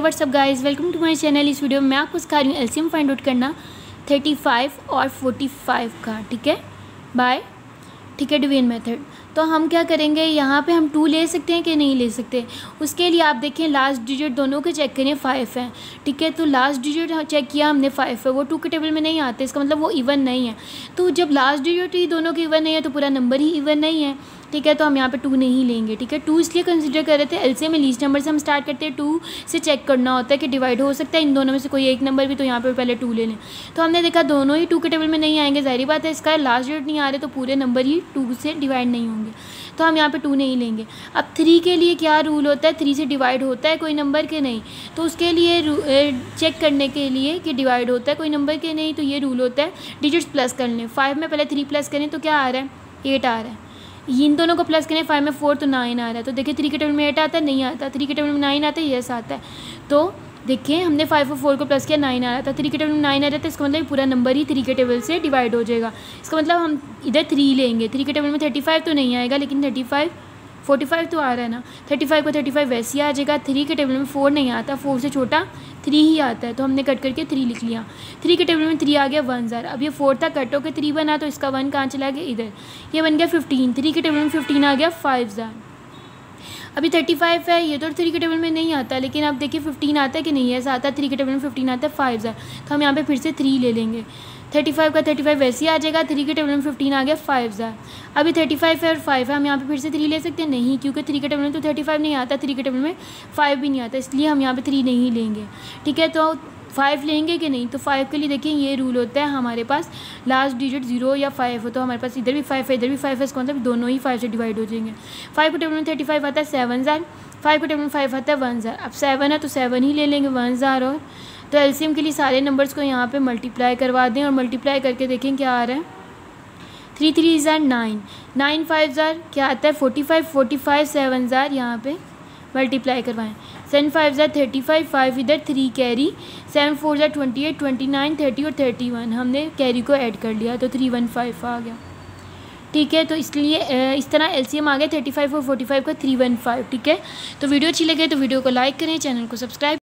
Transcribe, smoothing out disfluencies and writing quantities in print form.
WhatsApp guys, welcome to my channel. इस video में मैं आपको सिखा रही हूँ एलसीएम फाइंड आउट करना 35 और 45 का। ठीक है डिवीजन मेथड। तो हम क्या करेंगे, यहाँ पे हम 2 ले सकते हैं कि नहीं ले सकते, उसके लिए आप देखें लास्ट डिजिट दोनों के चेक करें 5 है। ठीक है, तो लास्ट डिजिट चेक किया हमने 5 है, वो 2 के टेबल में नहीं आते, इसका मतलब वो इवन नहीं है। तो जब लास्ट डिजिट ही दोनों के इवन नहीं है तो पूरा नंबर ही इवन नहीं है। ठीक है, तो हम यहाँ पे 2 नहीं लेंगे। ठीक है, 2 इसलिए कंसीडर कर रहे थे, एलसीएम में लीस्ट नंबर से हम स्टार्ट करते हैं, 2 से चेक करना होता है कि डिवाइड हो सकता है इन दोनों में से कोई एक नंबर भी, तो यहाँ पे पहले 2 ले लें। तो हमने देखा दोनों ही 2 के टेबल में नहीं आएंगे, जाहिर बात है इसका लास्ट डिजिट नहीं आ रहे तो पूरे नंबर ही 2 से डिवाइड नहीं होंगे, तो हम यहाँ पे 2 नहीं लेंगे। अब 3 के लिए क्या रूल होता है, 3 से डिवाइड होता है कोई नंबर के नहीं, तो उसके लिए चेक करने के लिए कि डिवाइड होता है कोई नंबर के नहीं, तो ये रूल होता है डिजिट्स प्लस कर लें। 5 में पहले 3 प्लस करें तो क्या आ रहा है, 8 आ रहा है। इन दोनों को प्लस करें, 5 में 4 तो 9 आ रहा है। तो देखिए 3 के टेबल में 8 आता है, नहीं आता, 3 के टेबल में 9 आता है, यस आता है। तो देखिए हमने 5 और 4 को प्लस किया, 9 आ रहा था, 3 के टेबल में 9 आ रहा था, इसका मतलब पूरा नंबर ही 3 के टेबल से डिवाइड हो जाएगा। इसका मतलब हम इधर 3 लेंगे, 3 के टेबल में 35 तो नहीं आएगा, लेकिन 45 तो आ रहा है ना, 35 को 35 वैसे ही आ जाएगा। 3 के टेबल में 4 नहीं आता, 4 से छोटा 3 ही आता है, तो हमने कट करके 3 लिख लिया। 3 के टेबल में 3 आ गया 1000। अब ये 4 था, कट होकर 3 बना, तो इसका 1 कहाँ चला गया, इधर, ये बन गया 15। 3 के टेबल में 15 आ गया 5000। अभी 35 है, ये तो 3 के टेबल में नहीं आता, लेकिन अब देखिए 15 आता है कि नहीं, ऐसा आता है, 3 के टेबल में 15 आता है 5000, तो हम यहाँ पे फिर से 3 ले लेंगे। 35 का 35 वैसे ही आ जाएगा, 3 के टेबल में 15 आ गया 5000। अभी 35 है और 5 है, हम यहाँ पे फिर से 3 ले सकते हैं, नहीं, क्योंकि 3 के टेबल में तो 35 नहीं आता, 3 के टेबल में 5 भी नहीं आता, इसलिए हम यहाँ पे 3 नहीं लेंगे। ठीक है, तो 5 लेंगे कि नहीं, तो 5 के लिए देखिए ये रूल होता है हमारे पास, लास्ट डिजिट 0 या 5 हो तो हमारे पास इधर भी 5 है इधर भी 5 है, इसका मतलब दोनों ही 5 से डिवाइड हो जाएंगे। 5 के टेबल में 35 आता है 7000, 5 के टेबल में 5 आता है 1000। अब 7 है तो 7 ही ले लेंगे 1000। और तो एलसीएम के लिए सारे नंबर्स को यहाँ पे मल्टीप्लाई करवा दें और मल्टीप्लाई करके देखें क्या आ रहा है। 3 3 9, 9 5 क्या आता है 45, 45 7000 यहाँ पे मल्टीप्लाई करवाएं। 7 5 35, 5 इधर 3 कैरी, 7 4 28, 29 30 और 31 हमने कैरी को ऐड कर लिया, तो 315 आ गया। ठीक है, तो इसलिए इस तरह एलसीएम आ गया 35 और 45 का 315। ठीक है, तो वीडियो अच्छी लगे तो वीडियो को लाइक करें, चैनल को सब्सक्राइब